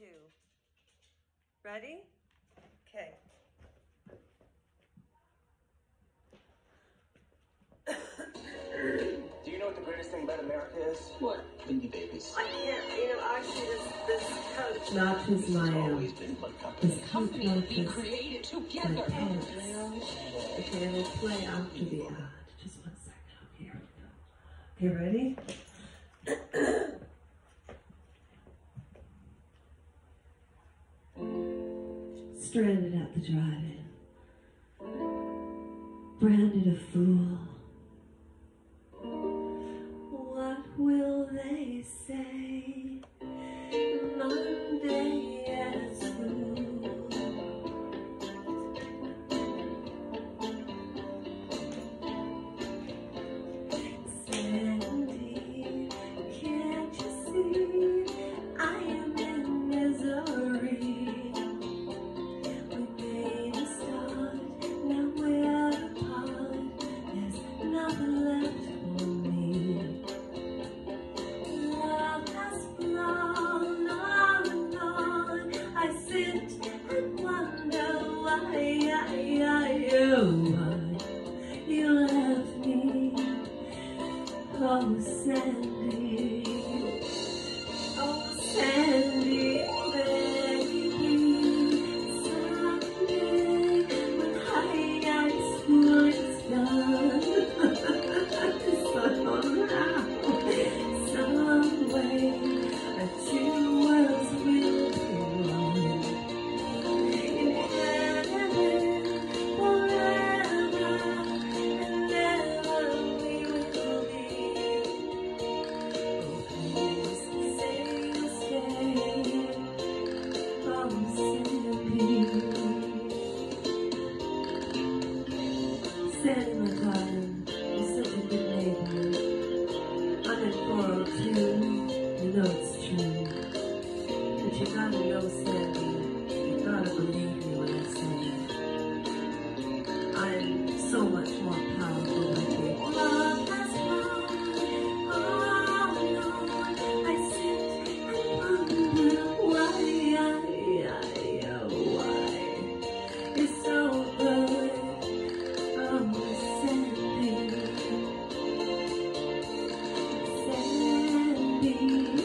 2. Ready? Okay. Do you know what the greatest thing about America is? What? Indie babies. I can't, actually this coach. Not his Always been fun company. This company will be created together. Okay, we'll play after the ad. Just 1 second. Okay, here we go. Okay, ready? Stranded at the drive-in. Branded a fool. What will they say? Monday at school. Sandy, can't you see I am in misery? We made a start, now we're apart. There's nothing left for me. Love has flown on and on. I sit and wonder why you left me. Oh, Sandy, oh, Sandy, baby. Someday when high school is done, somehow, some way, our 2 worlds will be one. In heaven, forever and ever we will be. Oh, please say you'll stay. Oh, Sandy. Sandy, my darling, you're such a good neighbor. I'm at 402, you know it's true. But you gotta know, Sandy, you gotta believe me when I say I'm so much more powerful than you. Love has flown on. I sit and wonder why you're so good. Oh, Sandy, Sandy,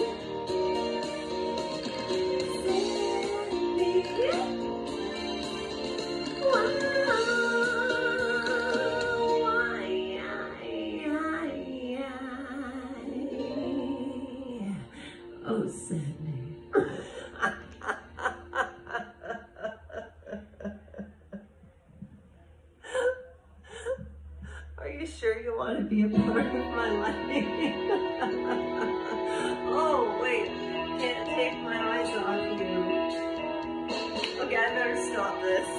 oh, Sandy. Are you sure you want to be a part of my life? Oh, wait. Can't take my eyes off you. Okay, I better stop this.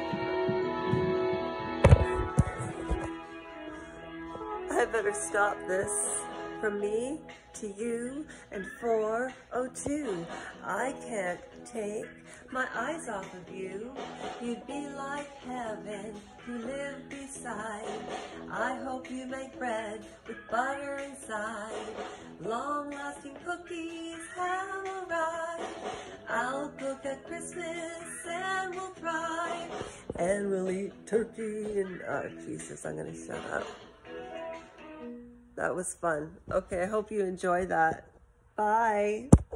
I better stop this. From me to you and 402. I can't take my eyes off of you. You'd be like heaven to live beside. I hope you make bread with butter inside. Long-lasting cookies have arrived. I'll cook at Christmas and we'll fry. And we'll eat turkey and, oh Jesus, I'm gonna shut up. That was fun. Okay, I hope you enjoy that. Bye.